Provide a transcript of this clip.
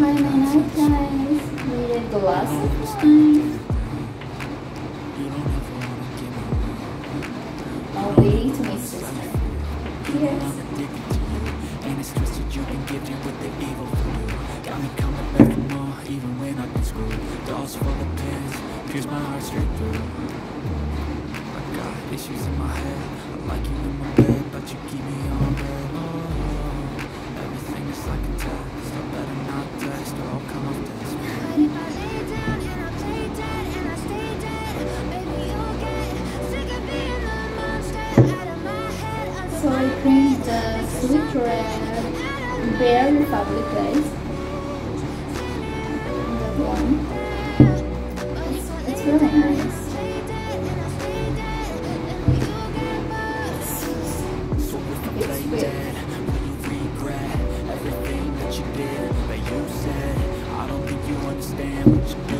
Friday night, guys. Need a glass of wine. I'm waiting to my sister. Yes. And it's twisted, you've been gifted with the evil through. Got me coming back for more, even when I've been screwed. Dolls full of pins, pierce my heart straight through. I got issues in my head, I like you in my bed, but you keep me on red. Oh, everything is like a test, I better not text or I'll come off this. But if I lay down and I play dead and I stay dead, baby, you'll get sick of being the monster out of my head. So I print the sweet red Bear Republic, guys. That one. It's really nice. So if I lay dead, will you regret everything that you did, that you said? I don't think you understand what you